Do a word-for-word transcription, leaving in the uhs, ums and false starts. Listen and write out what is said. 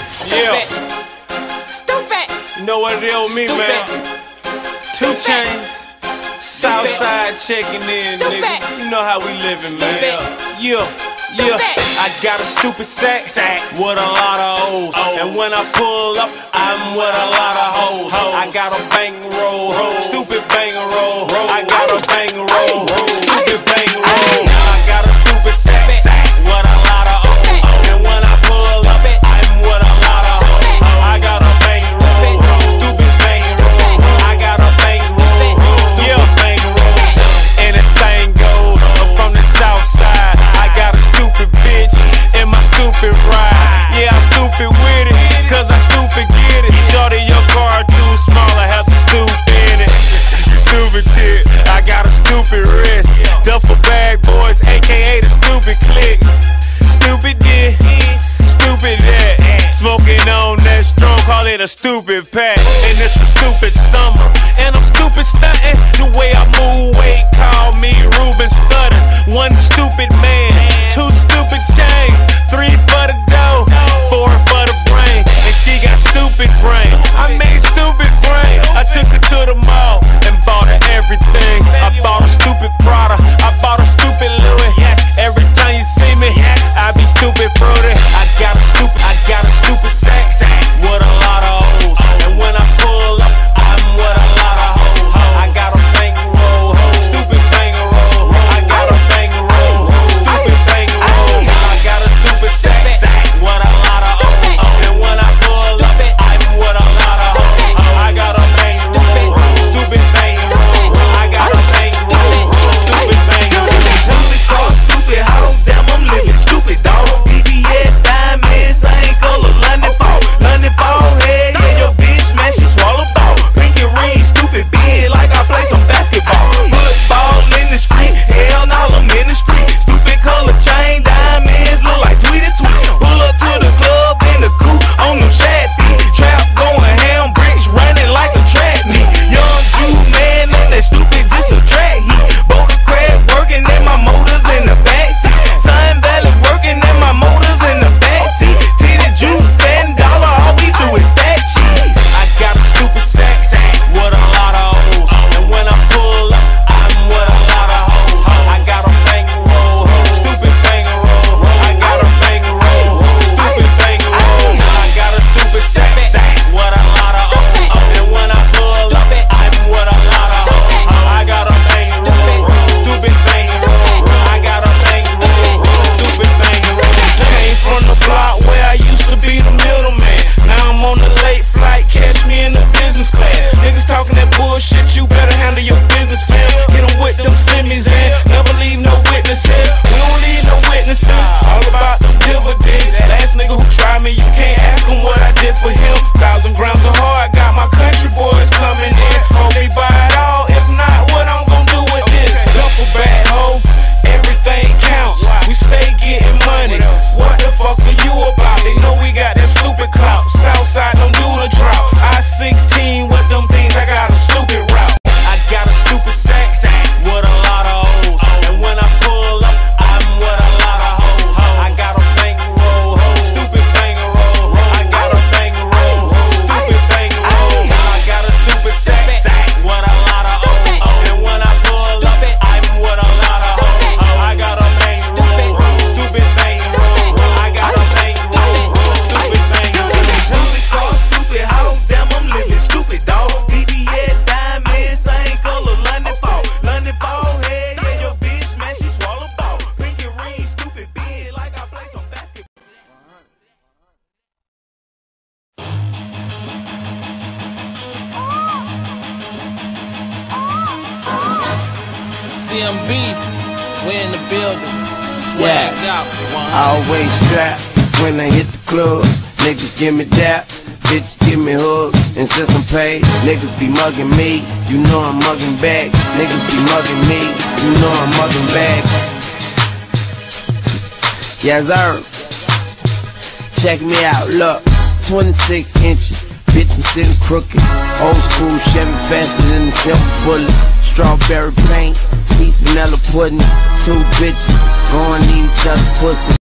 Yeah. Stupid. You know what it is with me, man? Two Chainz, Southside checking in, nigga. You know how we living, man. Yeah, yeah. I got a stupid sack with a lot of O's, and when I pull up, I'm with a lot of hoes. I got a bang roll, stupid bang roll. I got a bang roll, stupid bang roll. I got a stupid sack with a lot of O's, and when I pull up, I'm with a lot of hoes. I got a bang roll, stupid bang roll. I got a bang roll, yeah, bang roll. Anything goes from the south side. I got a stupid bitch in my stupid ride. Yeah, I'm stupid with it, cause I stupid get it. Shorty, your car too small, I have to stoop in it. Stupid kid, I got a stupid wrist. Duffel bag boys, aka the stupid clique. Stupid this, stupid that. Smoking on that strong, call it a stupid pack. And it's a stupid summer, and I'm stupid stunting. The way I move weight, call me Ruben Studding. One stupid man, two stupid chains, three for the dough, four for the brain. And she got stupid brain, I made stupid brain. I took her to the mall and bought her everything. I bought a stupid Prada, I bought a stupid Louis. Every time you see me, I be stupid fruity. I got a stupid, I got a stupid sack with a lot of O's, and when I pull up, I'm with a lot of hoes. I got a bang roll, stupid bang roll. I got a bang roll, stupid bang roll. I got a stupid sack with a lot of O's, and when I pull up, I'm with a lot of hoes. I got a bang roll, stupid bang roll. I got a bang roll, stupid bang roll. Stupid car, stupid house, damn I'm living stupid dog. B B S diamonds, same color, London ball, London ball head. Yeah, your bitch man she swallow ball. Pinky ring, stupid big like I play some basketball. Football in the street, hell no I'm in the street. Stupid color chain, diamonds look like Tweety Tweet. Pull up to the club in the coupe on them shad feet. Trap going ham, bricks running like a track meet. Young Jew man in that stupid just a track heat. Boulder crab working in my motors in the backseat. Sun Valley working in my motors in the backseat. Titty juice and dollar, all we do is that cheese. I got a stupid sack with a lot of O's, and when I pull up, I'm with a lot of hoes. I got a bang roll, stupid bang roll. I got a bang roll, stupid bang roll. I got a stupid sack with a lot of O's, and when I pull up, I'm with a lot of hoes. I got a bang roll, stupid bang roll. I got a bang roll, stupid bang roll. Came from the block where I used to be the middleman. Now I'm on the late flight, catch me in the business class. Niggas talking that bullshit, you better handle your business, fam. Hit them with them simmies in, never leave no witnesses. We don't leave no witnesses, all about them dividends. Last nigga who tried me, you can't ask him what I did for him. Thousand grams of hard, got my country boys coming in. Hope they buy it all, if not, what I'm gonna do with this? Duffel bag, ho, everything counts. We stay getting money. What the fuck are you about? They know we got that stupid clout. Southside don't do the drought. I sixteen with them things, I got a stupid route. I got a stupid sack with a lot of O's, and when I pull up, I'm with a lot of hoes. I got a bang roll, stupid bang roll. I got a bang roll, stupid bang roll. I got a stupid sack with a lot of O's, and when I pull up, I'm with a lot of hoes. I got a bang roll, stupid bang roll. I got a bang roll, stupid bang roll. Stupid car, stupid house, damn I'm living stupid dog. B B S diamonds, same color, London ball, London ball head. Yeah, your bitch man she swallow ball. Pinky ring, stupid big like I play some basketball. C M B, we in the building. Swag out. I always trap when I hit the club. Niggas give me dap, bitches give me hugs. And since I'm paid, niggas be mugging me. You know I'm mugging back. Niggas be mugging me. You know I'm mugging back. Yes, sir. Check me out. Look, twenty-six inches. Bitch, I'm sitting crooked. Old school Chevy faster than the silver bullet. Strawberry paint, seats vanilla pudding. Two bitches going to eat each other pussy.